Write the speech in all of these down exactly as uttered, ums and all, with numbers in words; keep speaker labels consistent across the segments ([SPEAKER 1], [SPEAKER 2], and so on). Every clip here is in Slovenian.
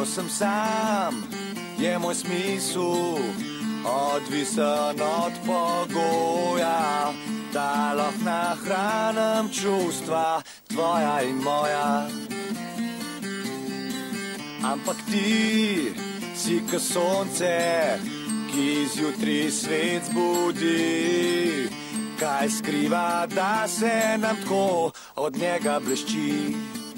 [SPEAKER 1] sem sam, je moj smisel odvisen od pogoja, da lahko nahranim čustva tvoja in moja. Ampak ti si kot sonce, ki zjutri svet zbudi. Kaj skriva, da se nam tako od njega blešči?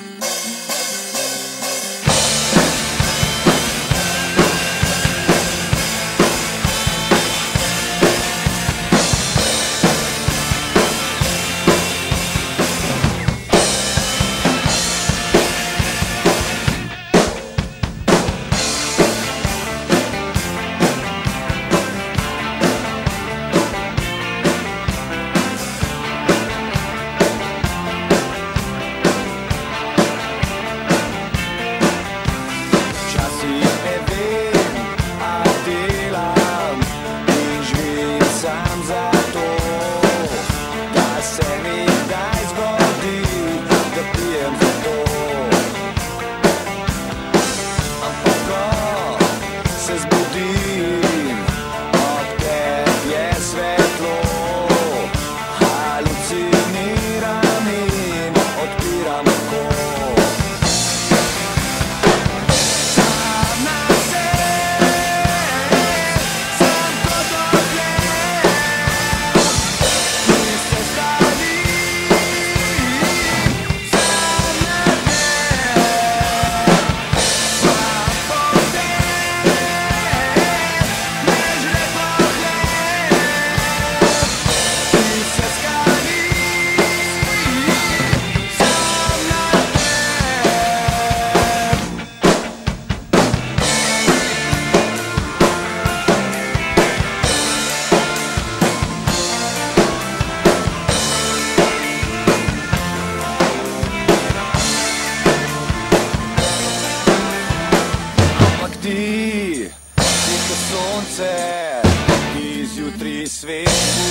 [SPEAKER 1] Ti si kot sonce, ki zjutri svet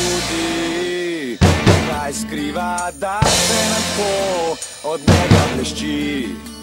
[SPEAKER 1] zbudi. Kaj skriva, da se nam tako od njega blešči?